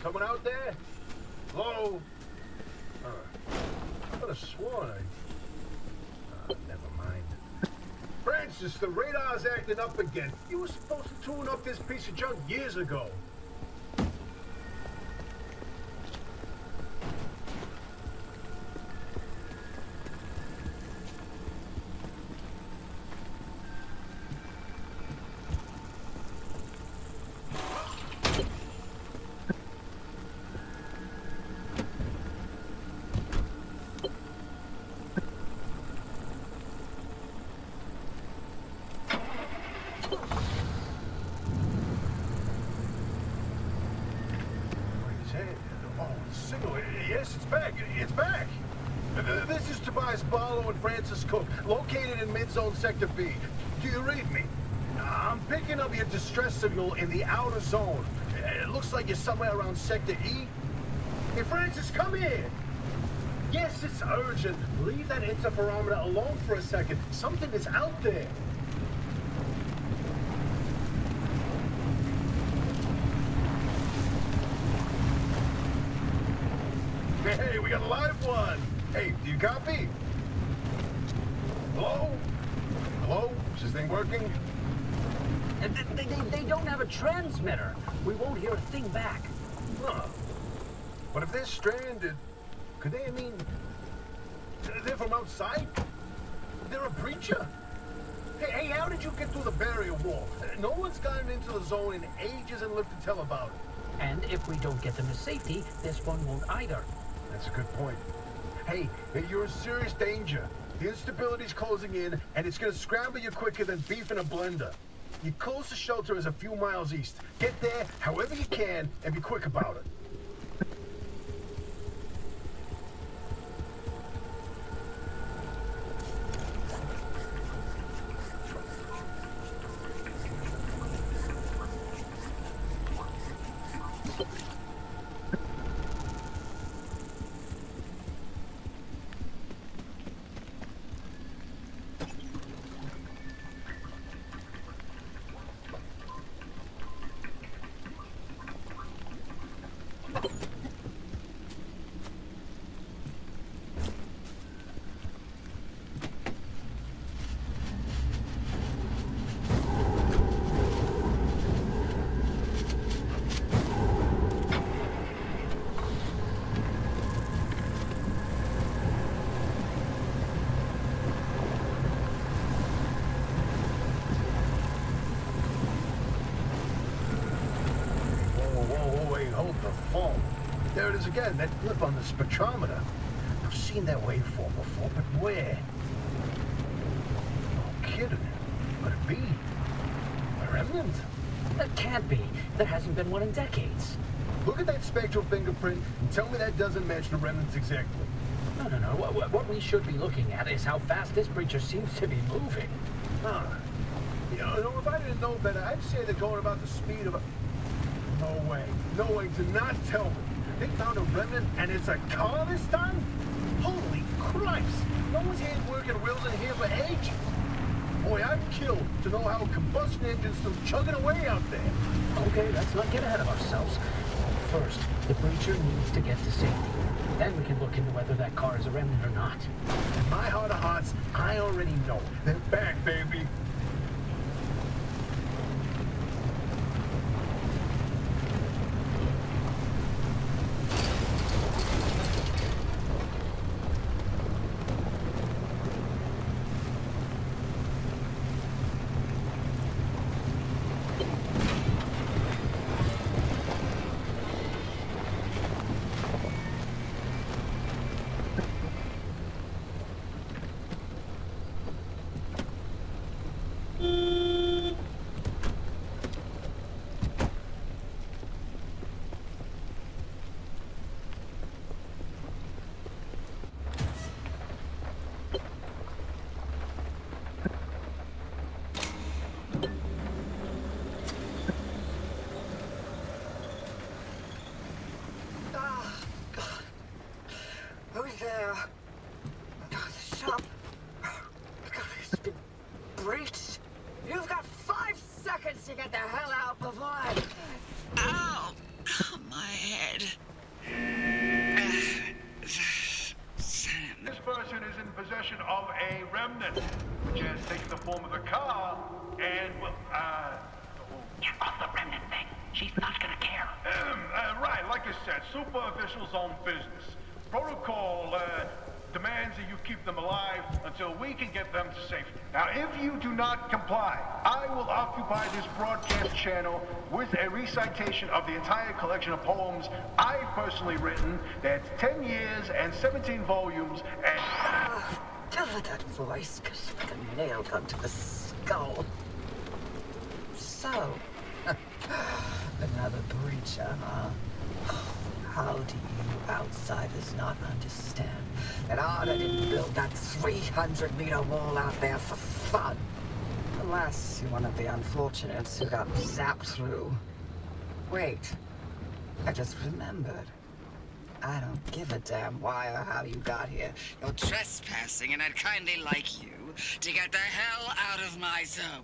Someone out there? Hello? I could have sworn never mind. Francis, the radar's acting up again. You were supposed to tune up this piece of junk years ago. Yes, it's back. It's back. This is Tobias Barlow and Francis Cook, located in mid-zone Sector B. Do you read me? I'm picking up your distress signal in the outer zone. It looks like you're somewhere around Sector E. Hey, Francis, come here. Yes, it's urgent. Leave that interferometer alone for a second. Something is out there. Hey, we got a live one. Hey, do you copy? Hello? Hello? Is this thing working? They don't have a transmitter. We won't hear a thing back. Huh. But if they're stranded, could they, they're from outside? They're a breacher? Hey, how did you get through the barrier wall? No one's gotten into the zone in ages and lived to tell about it. And if we don't get them to safety, this one won't either. That's a good point. Hey, you're in serious danger. The instability's closing in, and it's gonna scramble you quicker than beef in a blender. Your closest shelter is a few miles east. Get there however you can, and be quick about it. There it is again, that blip on the spectrometer. I've seen that waveform before, but where? No kidding. Could it be? A remnant? That can't be. There hasn't been one in decades. Look at that spectral fingerprint and tell me that doesn't match the remnants exactly. No. What we should be looking at is how fast this creature seems to be moving. Huh. You know, if I didn't know better, I'd say they're going about the speed of a... No way. No way. Do not tell me. They found a remnant and it's a car this time? Holy Christ! No one's had working wheels in here for ages. Boy, I'd kill to know how a combustion engine's still chugging away out there. Okay, let's not get ahead of ourselves. First, the breacher needs to get to safety. Then we can look into whether that car is a remnant or not. In my heart of hearts, I already know. They're back, baby. there. The shop. God, it's been breached. You've got 5 seconds to get the hell out before I... Ow! Come my head. Sam. This person is in possession of a remnant, which has taken the form of a car, and, well, Get off the remnant thing. She's not gonna care. right, like I said, super officials own business. Protocol, demands that you keep them alive until we can get them to safety. Now, if you do not comply, I will occupy this broadcast channel with a recitation of the entire collection of poems I've personally written. That's 10 years and 17 volumes, and... Cover that voice, because like a nail gun to the skull. So, another breacher, huh? How do you outsiders not understand that Arda didn't build that 300-meter wall out there for fun? Unless you're one of the unfortunates who got zapped through. Wait, I just remembered. I don't give a damn why or how you got here. You're trespassing, and I'd kindly like you to get the hell out of my zone.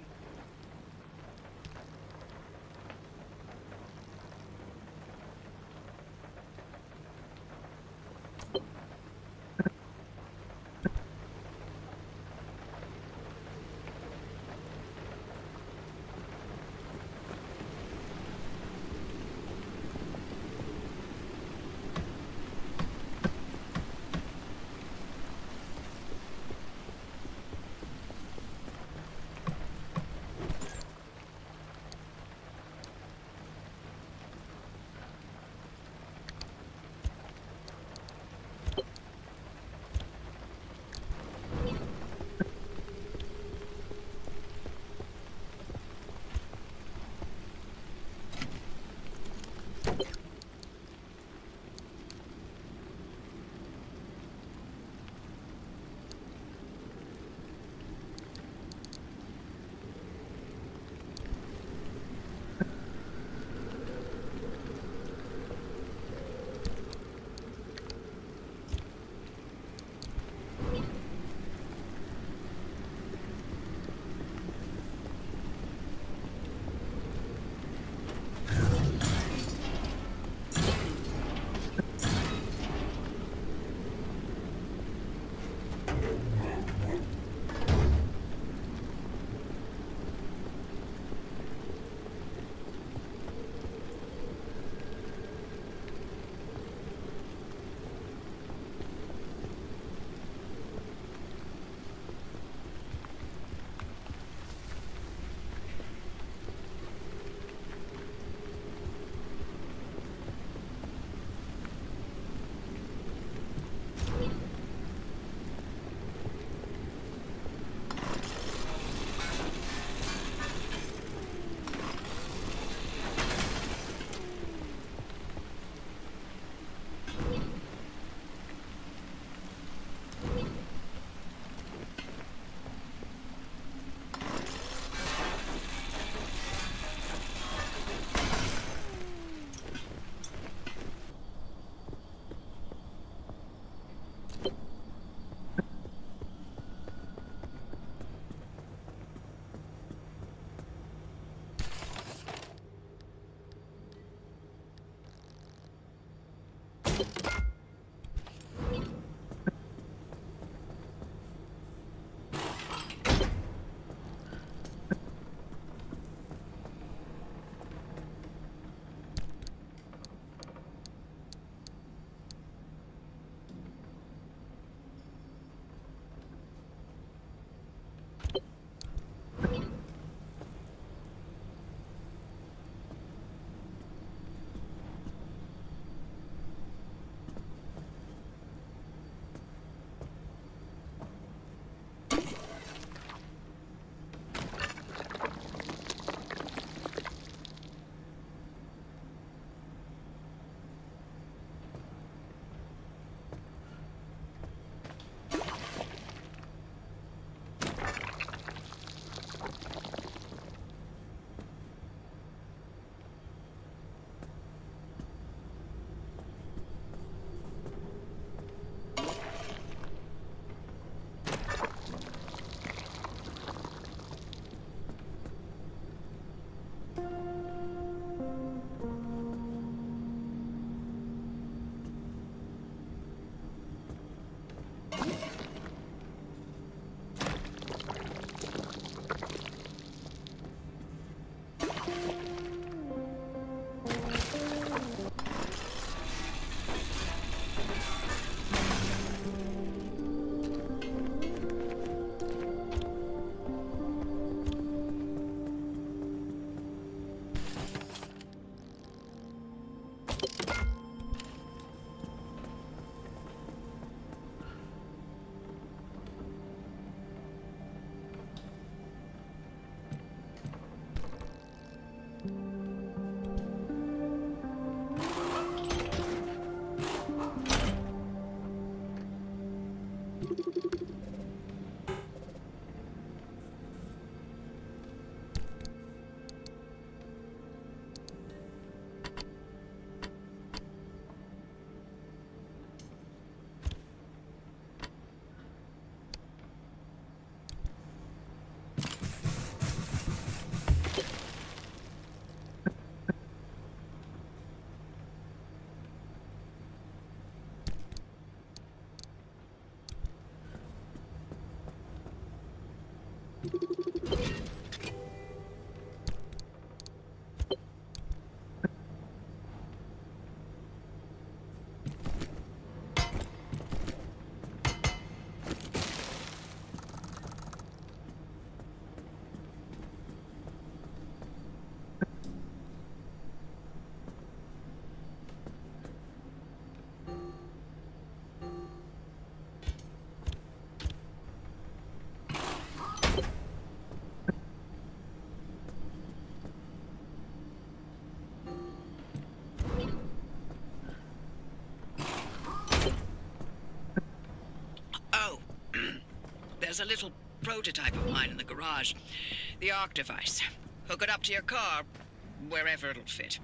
There's a little prototype of mine in the garage. The Arc device. Hook it up to your car, wherever it'll fit.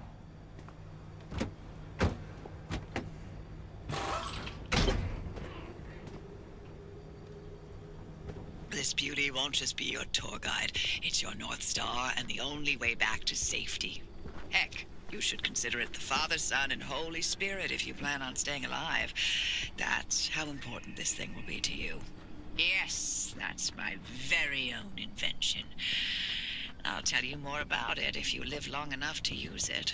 This beauty won't just be your tour guide. It's your North Star and the only way back to safety. Heck, you should consider it the Father, Son, and Holy Spirit if you plan on staying alive. That's how important this thing will be to you. Yes, that's my very own invention. I'll tell you more about it if you live long enough to use it.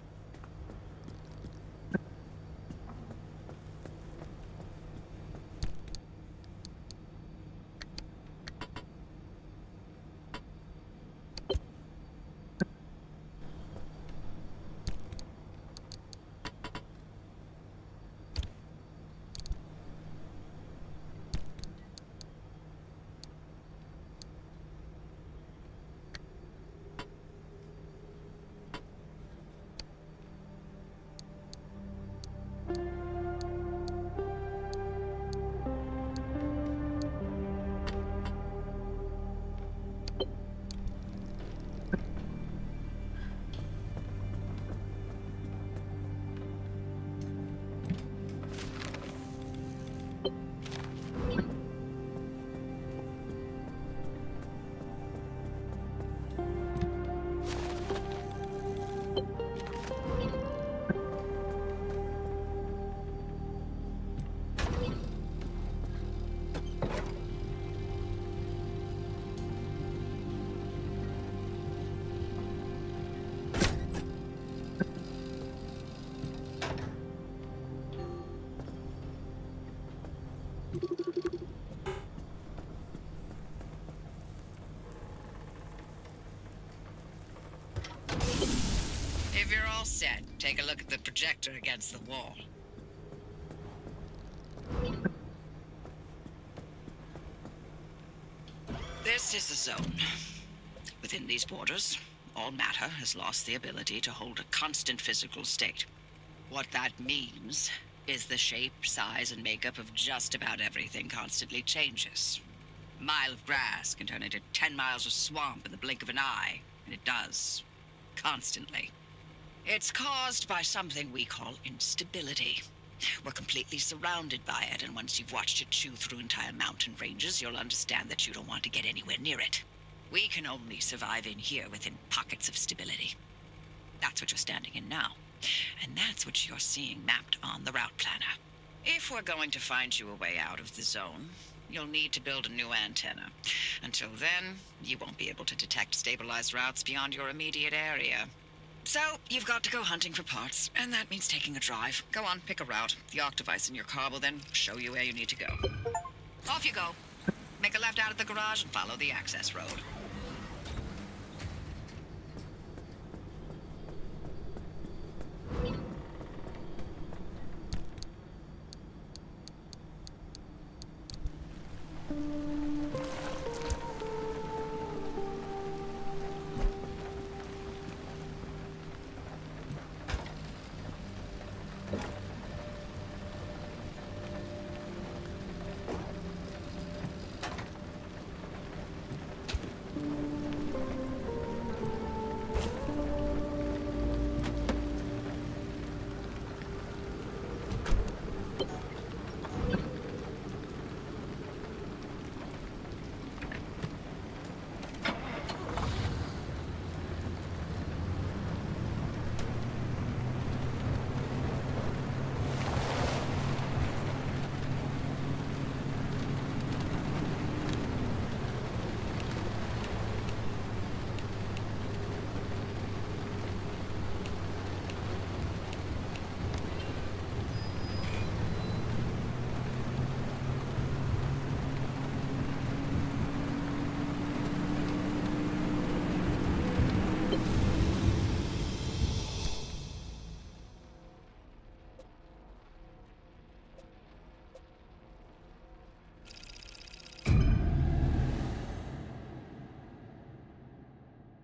If you're all set, take a look at the projector against the wall. This is the zone. Within these borders, all matter has lost the ability to hold a constant physical state. What that means is the shape, size, and makeup of just about everything constantly changes. A mile of grass can turn into 10 miles of swamp in the blink of an eye, and it does. Constantly. It's caused by something we call instability. We're completely surrounded by it, and once you've watched it chew through entire mountain ranges, you'll understand that you don't want to get anywhere near it. We can only survive in here within pockets of stability. That's what you're standing in now. And that's what you're seeing mapped on the route planner. If we're going to find you a way out of the zone, you'll need to build a new antenna. Until then, you won't be able to detect stabilized routes beyond your immediate area. So, you've got to go hunting for parts, and that means taking a drive. Go on, pick a route. The Arc device in your car will then show you where you need to go. Off you go. Make a left out of the garage and follow the access road.